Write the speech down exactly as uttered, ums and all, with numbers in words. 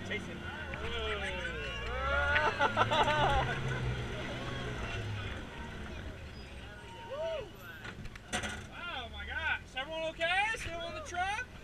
Chase him. Oh my gosh, everyone okay? Still on the truck?